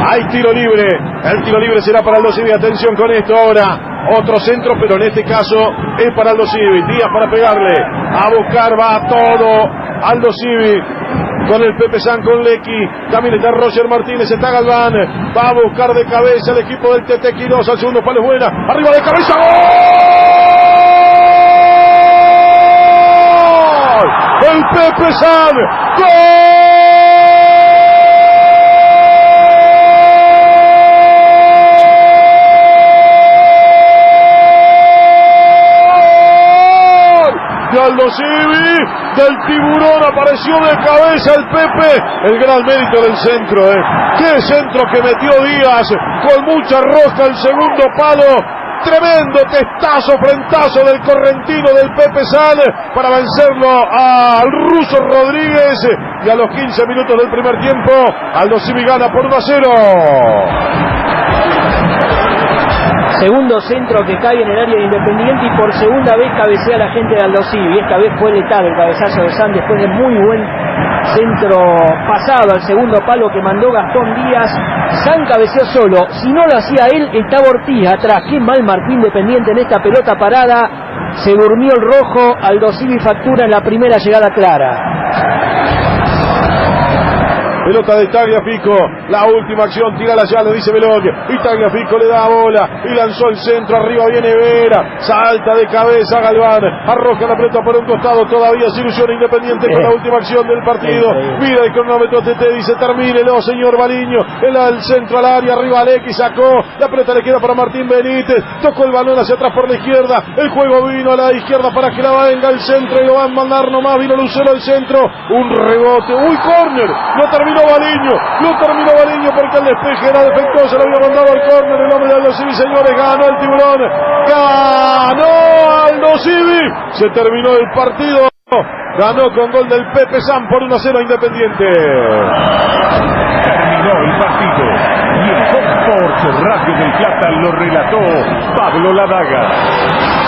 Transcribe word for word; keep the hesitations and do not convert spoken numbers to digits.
Hay tiro libre. El tiro libre será para Aldo Civi. Atención con esto ahora. Otro centro, pero en este caso es para Aldo Civi. Díaz para pegarle. A buscar, va todo Aldo Civi. Con el Pepe San, con Lecky. También está Roger Martínez, está Galván. Va a buscar de cabeza el equipo del Tete Quiroz. Al segundo palo es buena. Arriba de cabeza. ¡Gol! El Pepe San. ¡Gol! De Aldo Civi, del Tiburón, apareció de cabeza el Pepe. El gran mérito del centro, ¿eh? Qué centro que metió Díaz, con mucha rosca el segundo palo. Tremendo testazo, frentazo del correntino del Pepe San para vencerlo al ruso Rodríguez. Y a los quince minutos del primer tiempo, Aldo Civi gana por uno a cero. Segundo centro que cae en el área de Independiente y por segunda vez cabecea la gente de Aldo Civi. Y esta vez fue letal el cabezazo de San después de muy buen centro pasado al segundo palo que mandó Gastón Díaz. San cabeceó solo. Si no lo hacía él, estaba Ortiz atrás. Qué mal marcó Independiente en esta pelota parada. Se durmió el rojo. Aldo Civi factura en la primera llegada clara. Pelota de Tagliafico, la última acción, tira allá, le dice Belón, y Tagliafico le da bola, y lanzó el centro, arriba viene Vera, salta de cabeza Galván, arroja la pelota por un costado, todavía se ilusiona Independiente con la última acción del partido, mira el cronómetro, Tete dice, termínelo señor Baliño, el, el centro al área, arriba Lecky, sacó, la pelota le queda para Martín Benítez, tocó el balón hacia atrás por la izquierda, el juego vino a la izquierda para que la venga el centro, y lo van a mandar nomás, vino Lucero al centro, un rebote, uy, córner, no terminó Baliño, no terminó Baliño porque el despeje era defectuoso, lo había mandado al córner el hombre de Aldo Civi, señores, ganó el Tiburón, ganó Aldo Civi, se terminó el partido, ganó con gol del Pepe San por uno a cero Independiente. Terminó el partido y el Fox Sports Radio del Plata lo relató Pablo Ladaga.